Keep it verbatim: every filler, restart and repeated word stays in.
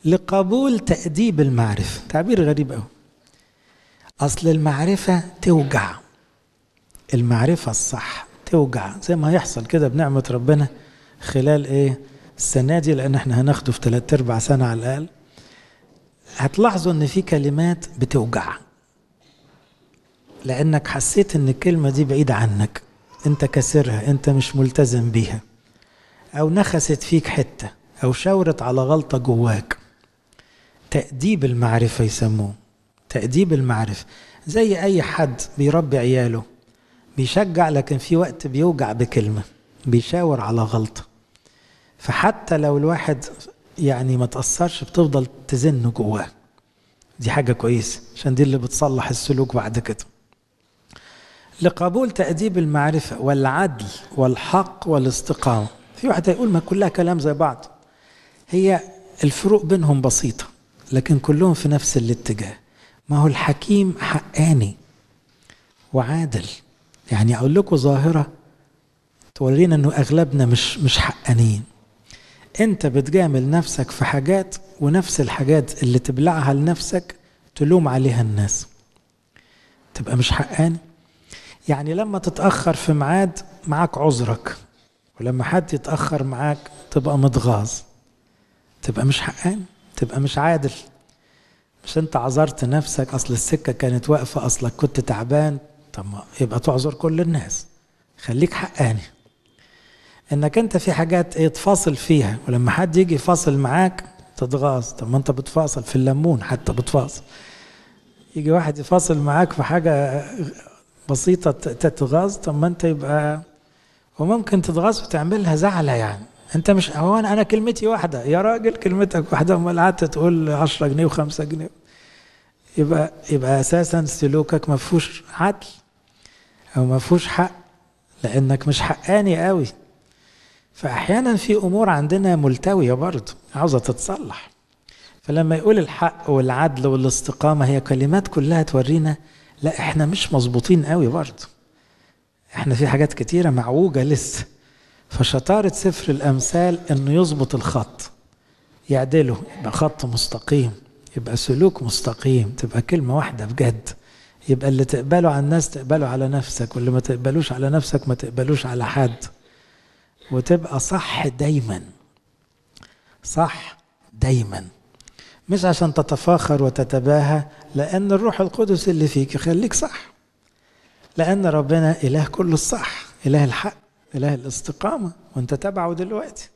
لقبول تأديب المعرفة. تعبير غريب قوي. أصل المعرفة توجع، المعرفة الصح توجع، زي ما هيحصل كده بنعمة ربنا خلال ايه السنة دي، لأن احنا هناخده في ثلاث أرباع سنة على الأقل. هتلاحظوا ان في كلمات بتوجع لأنك حسيت ان الكلمة دي بعيدة عنك، انت كسرها، انت مش ملتزم بيها، أو نخست فيك حتة، أو شاورت على غلطة جواك. تأديب المعرفة يسموه، تأديب المعرفة. زي أي حد بيربي عياله، بيشجع لكن في وقت بيوجع بكلمة، بيشاور على غلطة. فحتى لو الواحد يعني ما تأثرش بتفضل تزن جواه، دي حاجة كويسة عشان دي اللي بتصلح السلوك بعد كده. لقبول تأديب المعرفة والعدل والحق والاستقامة. في واحد هيقول ما كلها كلام زي بعض، هي الفروق بينهم بسيطة لكن كلهم في نفس الاتجاه. ما هو الحكيم حقاني وعادل. يعني أقول لكم ظاهرة تورينا أنه أغلبنا مش مش حقانين. أنت بتجامل نفسك في حاجات، ونفس الحاجات اللي تبلعها لنفسك تلوم عليها الناس، تبقى مش حقاني. يعني لما تتأخر في ميعاد معاك عذرك، ولما حد يتأخر معاك تبقى متغاظ، تبقى مش حقاني، تبقى مش عادل. مش انت عذرت نفسك، اصل السكة كانت واقفة، اصلك كنت تعبان، طب ما يبقى تعذر كل الناس، خليك حقاني. انك انت في حاجات ايه تفاصل فيها، ولما حد يجي يفاصل معاك تتغاظ. طب ما انت بتفاصل في الليمون حتى بتفاصل، يجي واحد يفاصل معاك في حاجة بسيطة تتغاظ. طب ما انت يبقى، وممكن تتغاظ وتعملها زعلة. يعني انت مش هو انا كلمتي واحدة يا راجل، كلمتك واحدة، امال قعدت تقول عشرة جنيه وخمسة جنيه، يبقى يبقى اساسا سلوكك ما فيهوش عدل او ما فيهوش حق، لانك مش حقاني قوي. فاحيانا في امور عندنا ملتوية برضه عاوزة تتصلح. فلما يقول الحق والعدل والاستقامة، هي كلمات كلها تورينا لا احنا مش مظبوطين قوي برضه، احنا في حاجات كتيرة معوجة لسه. فشطارة سفر الأمثال انه يظبط الخط، يعدله، يبقى خط مستقيم، يبقى سلوك مستقيم، تبقى كلمة واحدة بجد، يبقى اللي تقبله على الناس تقبله على نفسك، واللي ما تقبلوش على نفسك ما تقبلوش على حد، وتبقى صح دايما، صح دايما. مش عشان تتفاخر وتتباهى، لأن الروح القدس اللي فيك يخليك صح، لأن ربنا إله كل الصح، إله الحق، إله الاستقامة، وانت تبعه دلوقتي.